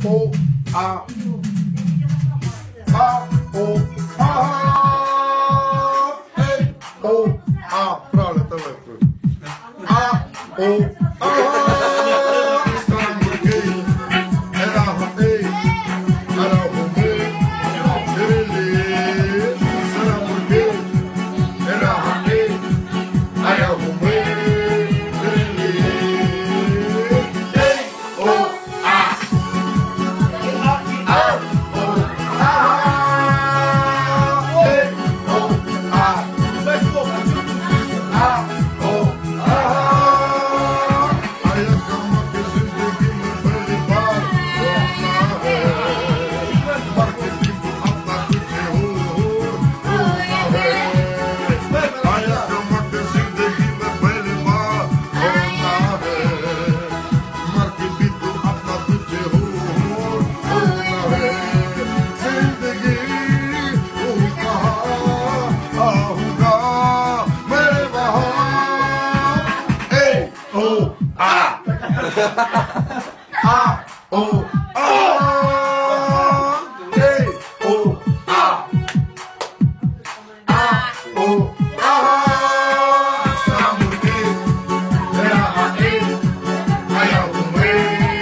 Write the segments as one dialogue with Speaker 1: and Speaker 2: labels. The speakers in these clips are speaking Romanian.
Speaker 1: O, A. A, O, A. Hey, O, A. Правильно, давай. A, O, A. A, O, A. Hey, O, A. A, O, A. Samurke, era a E, aya umre,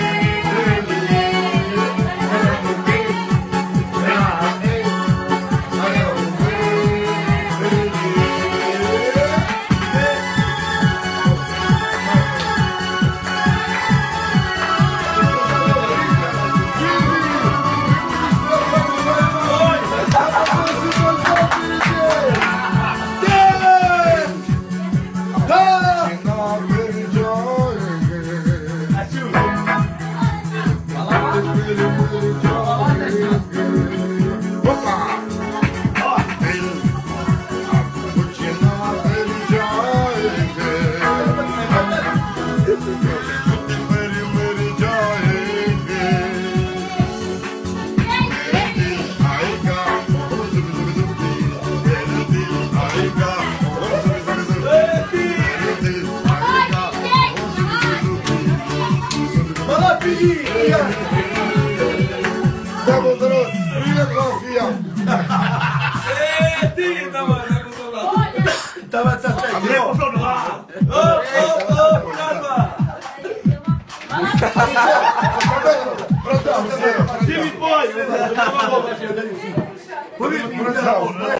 Speaker 1: samurke, era a E, aya umre.
Speaker 2: Dimmi poi!